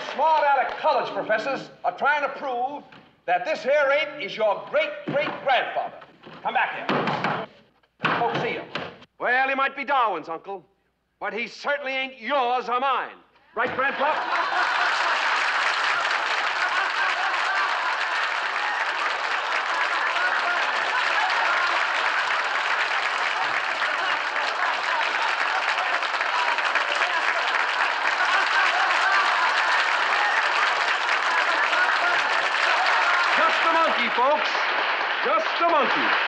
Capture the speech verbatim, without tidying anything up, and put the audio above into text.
smart aleck college professors are trying to prove that this here ape is your great-great-grandfather. Come back here. Folks see him. Well, he might be Darwin's, Uncle, but he certainly ain't yours or mine. Right, Grandpa? Just a monkey, folks. Just a monkey.